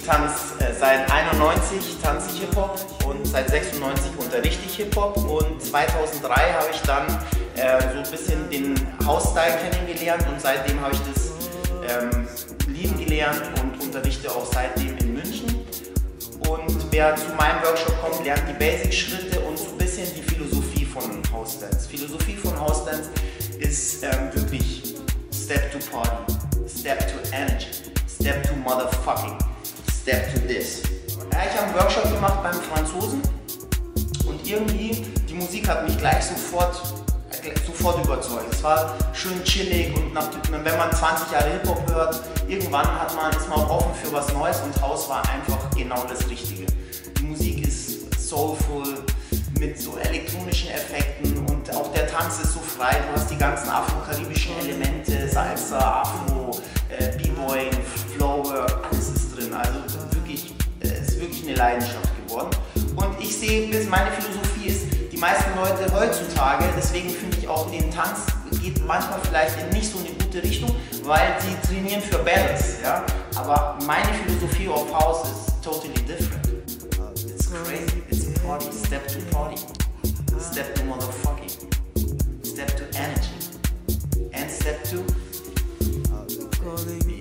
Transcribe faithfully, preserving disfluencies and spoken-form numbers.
tanze äh, seit einundneunzig tanze ich Hip-Hop und seit sechsundneunzig unterrichte ich Hip-Hop und zweitausenddrei habe ich dann äh, so ein bisschen den House-Style kennengelernt und seitdem habe ich das ähm, lieben gelernt und unterrichte auch seitdem in München. Und wer zu meinem Workshop kommt, lernt die Basic-Schritte und so ein bisschen die Philosophie von House-Dance. Philosophie von House-Dance ist ähm, wirklich Step to Party, Step to Energy, Step to Motherfucking, Step to this. Ja, ich habe einen Workshop gemacht beim Franzosen und irgendwie, die Musik hat mich gleich sofort, sofort überzeugt. Es war schön chillig und nach, wenn man zwanzig Jahre Hip-Hop hört, irgendwann hat man, ist man auch offen für was Neues und House war einfach genau das Richtige. Die Musik ist soulful mit so elektronischen Effekten und auch der Tanz ist so frei. Du hast die ganzen afro-karibischen Elemente, Salsa, Afro, äh, B-Boy, Flowwork, alles ist drin. Also wirklich, es äh, ist wirklich eine Leidenschaft geworden. Und ich sehe, meine Philosophie ist, die meisten Leute heutzutage, deswegen finde ich auch den Tanz geht manchmal vielleicht in nicht so eine gute Richtung, weil sie trainieren für Balance, ja. Aber meine Philosophie of House ist totally different. It's crazy, it's a party, step to party, step to motherfucking, step to energy, and step to